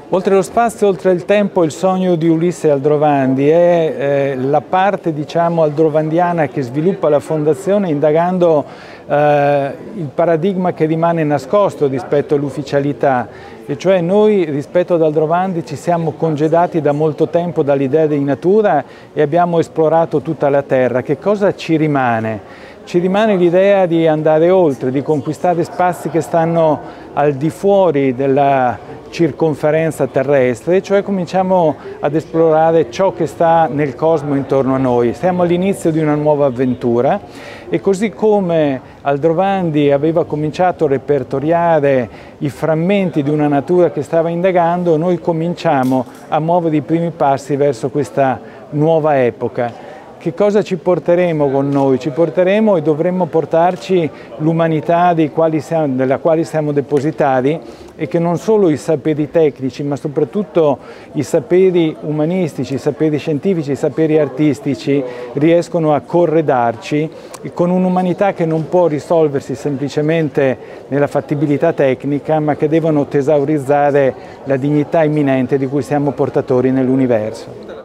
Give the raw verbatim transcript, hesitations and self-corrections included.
Oltre lo spazio, oltre il tempo, il sogno di Ulisse Aldrovandi è eh, la parte, diciamo, aldrovandiana che sviluppa la Fondazione indagando eh, il paradigma che rimane nascosto rispetto all'ufficialità, e cioè noi rispetto ad Aldrovandi ci siamo congedati da molto tempo dall'idea di natura e abbiamo esplorato tutta la terra. Che cosa ci rimane? Ci rimane l'idea di andare oltre, di conquistare spazi che stanno al di fuori della circonferenza terrestre, cioè cominciamo ad esplorare ciò che sta nel cosmo intorno a noi. Siamo all'inizio di una nuova avventura e così come Aldrovandi aveva cominciato a repertoriare i frammenti di una natura che stava indagando, noi cominciamo a muovere i primi passi verso questa nuova epoca. Che cosa ci porteremo con noi? Ci porteremo e dovremmo portarci l'umanità della quale siamo depositari e che non solo i saperi tecnici, ma soprattutto i saperi umanistici, i saperi scientifici, i saperi artistici riescono a corredarci con un'umanità che non può risolversi semplicemente nella fattibilità tecnica, ma che devono tesaurizzare la dignità imminente di cui siamo portatori nell'universo.